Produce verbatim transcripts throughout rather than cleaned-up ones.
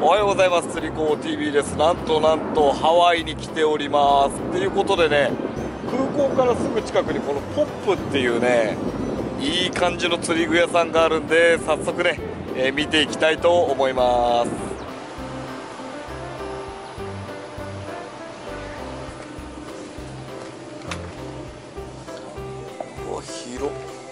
おはようございます。釣り子 ティービー です。なんとなんとハワイに来ておりますということでね、空港からすぐ近くにこのポップっていうね、いい感じの釣り具屋さんがあるんで、早速ね、えー、見ていきたいと思います。うわ、広っ。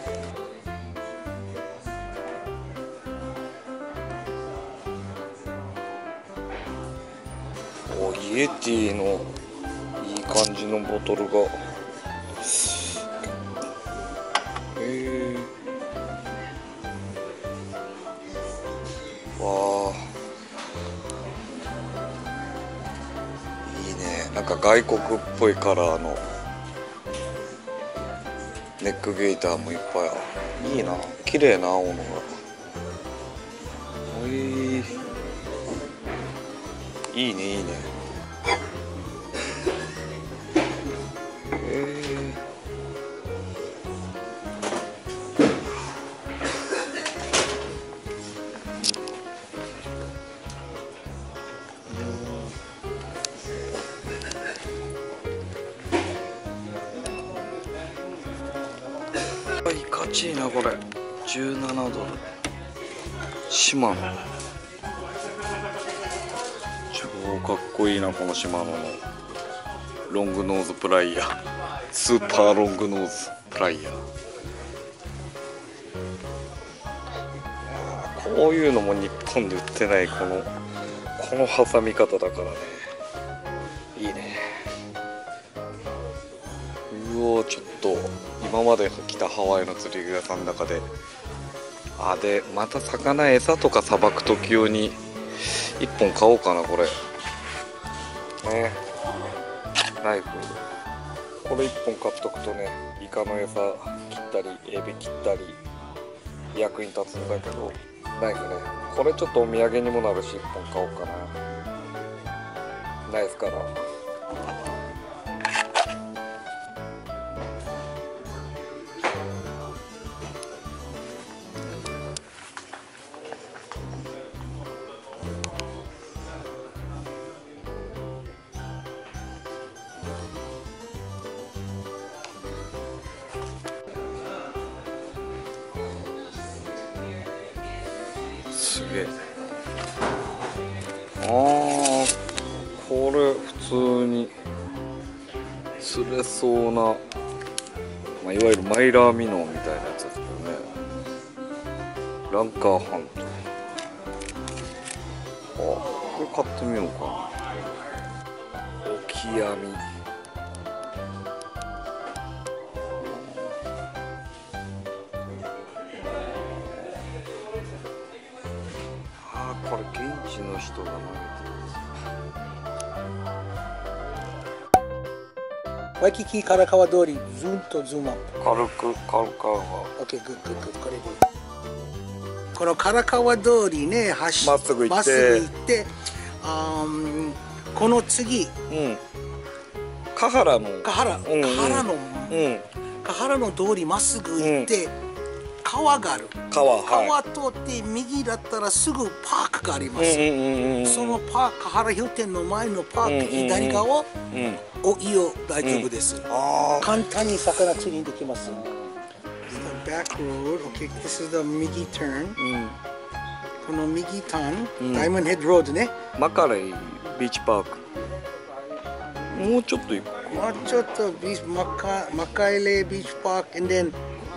イエティのいい感じのボトルが、えー、わあ、いいね。なんか外国っぽいカラーのネックゲーターもいっぱいある。いいな、綺麗な青のが。おい、いいね、いいね。いかちいなこれ。じゅうななドル。シマノ。超かっこいいなこのシマノのロングノーズプライヤー。スーパーロングノーズプライヤー。こういうのも日本で売ってないこのこの挟み方だからね、いいね。うわ、ちょっと今まで来たハワイの釣り具屋さんの中で、あ、でまた魚餌とかさばく時用にいっぽん買おうかなこれね。ナイフこれいっぽん買っとくとね、イカの餌切ったりエビ切ったり役に立つんだけど、ナイフね、これちょっとお土産にもなるしいっぽん買おうかな。ナイフからすげえ。あー、これ普通に釣れそうな、まあ、いわゆるマイラーミノーみたいなやつですけどね。ランカーハント。あ、これ買ってみようかな。オキアミ。これ現地の人が投げてる。ワイキキカラカワ通り、ズーンとズームアップ。 軽く軽くは。 オッケー、グッグッグッ、これで。このカラカワ通りね、走まっすぐ行って、 まっすぐ行って、あー、この次、 うん、カハラのカハラ、 うんうん、 カハラの、 うん、 カハラの通りまっすぐ行って、うん、川がある。 川、 川通って右だったらすぐパークがあります。そのパーク、カハラ氷店の前のパーク、左側、うん、おいいよ、大丈夫です。うん、簡単に魚釣りにできます。The back road, okay, this is the 右 turn、うん、この右ターン、うん、ダイヤモンドヘッドロードね。 マカレイビーチパーク。もうちょっと行く。 もうちょっとビーチマカマカレイビーチパーク、and then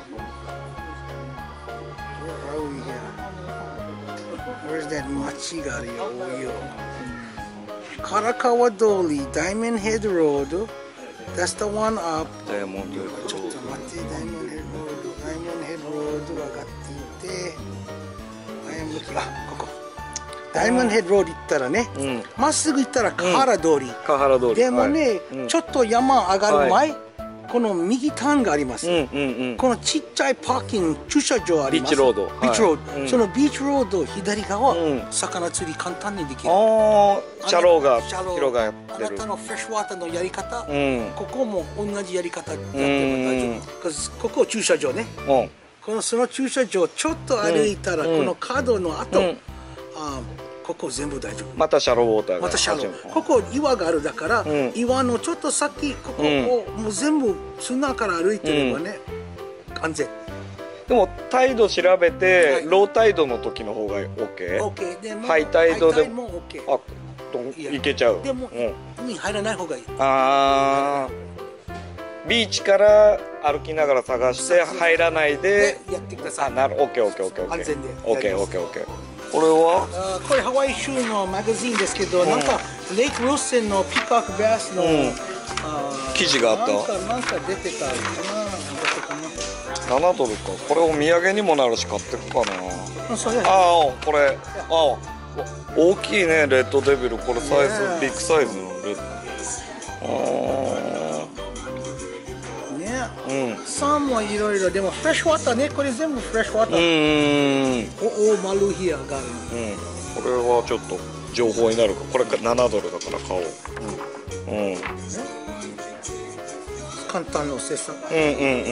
Where's that 町があるよ、おいよ。カラカワ通り、ダイヤモンドヘッドロード。That's the one up。 ダイヤモンドヘッドロード。 ちょっと待って、ダイヤモンドヘッドロード、ダイヤモンドヘッドロード上がっていて、ダイヤモンド、あ、ここ。ダイヤモンドヘッドロード行ったらね、ま、うん、っすぐ行ったらカハラ通り。 カハラ通り。 でもね、はい、うん、ちょっと山上がる前、はい、この右ターンがあります。 うんうんうん、 このちっちゃいパーキング駐車場あります。 ビーチロード。 ビーチロード。はい、そのビーチロード左側、うん、魚釣り簡単にできる。 ああ、シャローが広がってる。 あなたのフレッシュワーターのやり方、うん、ここも同じやり方やっても大丈夫。ここ駐車場ね。うん、このその駐車場ちょっと歩いたら、うん、この角の後、うん、あここ全部大丈夫。 またシャローウォーターがまたシャロー。ここ岩があるだから、うん、岩のちょっと先ここを、うん、もう全部砂から歩いてればね、うん、安全。 でもタイド調べて、はい、ロータイドの時の方が OK？ OK でもハイタイドでも OK。 あ、いけちゃう。 でも、うん、海入らない方がいい。 ああ。ビーチから歩きながら探して入らないでやってください。 あ、なる。オッケーオッケーオッケーオッケー。 安全で。 オッケーオッケーオッケー。これは？ あ、これハワイ州のマガジンですけど、うん、なんかレイク・ウィルソンのピーコック・バスの、うん、 記事があった。 なんかなんか出てたかな。ななドルか。これお土産にもなるし買ってくかな。 あ、そうや。 ああ、これ、ああ、大きいね、レッドデビル。これサイズ、ビッグサイズのレッド。ああ。 うん、サンもいろいろでもフレッシュワターね、これ全部フレッシュワター。 うんおおマルヒアがある、 うん、これはちょっと情報になるか。これななドルだから買おう。うん、うん、 簡単な生産。 うんうんうんうんうん。なる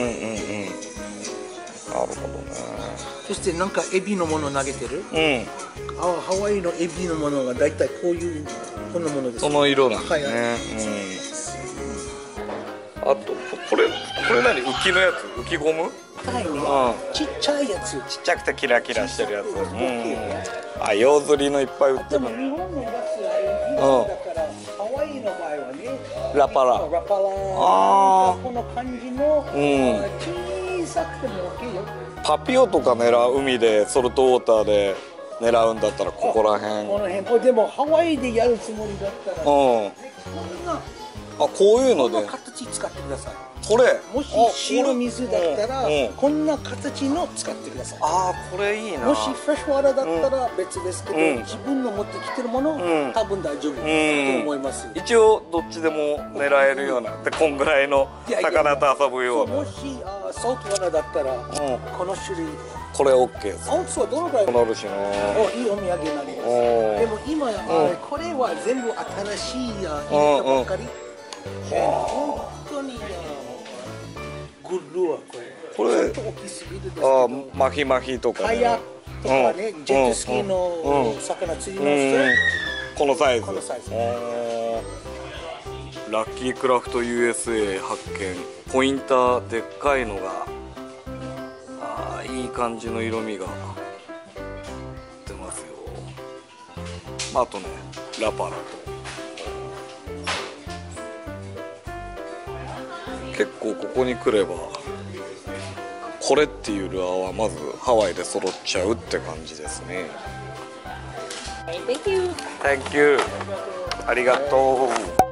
ほどね。 そしてなんかエビのもの投げてる。 うん。 あ、ハワイのエビのものがだいたいこういうこのものです。 その色なんだね。うん。あとこれこれ何、浮きのやつ、浮きゴム？ はいね。ちっちゃいやつ。 ちっちゃくてキラキラしてるやつ。うん。あ、ヨーズリのいっぱい売ってる。 でも日本のやつはだからハワイの場合はね。 ラパラ。 ラパラ。 ああ。 この感じの小さくても OK よ。 パピオとか狙う、海でソルトウォーターで狙うんだったらここら辺。 この辺。これでもハワイでやるつもりだったら。 うん。あ、こういうので。 この形使ってください。 これもし白水だったら、うん、こんな形の使ってください。 ああ、これいいな。 もしフレッシュワターだったら別ですけど、うん、自分の持ってきてるもの、うん、多分大丈夫と思います。 一応どっちでも狙えるような、でこんぐらいの魚と遊ぶような。 もしあソートワターだったら、うん、この種類。 これ OK です。 オンスはどのぐらい？ なるしな。 お、いいお土産になります。でも今、うん、これは全部新しい入れたばっかり。本当に。グルーこれ。これ。 ああ、マヒマヒとかね。カヤとかね、ジェットスキーの魚釣ります。 このサイズ。 このサイズ。 ラッキークラフト ユーエスエー 発見。ポインターでっかいのが。ああ、いい感じの色味が出ますよ。まあ、あとね、ラパラと。結構ここに来ればこれっていうルアーはまずハワイで揃っちゃうって感じですね。 Thank you. Thank you. ありがとう。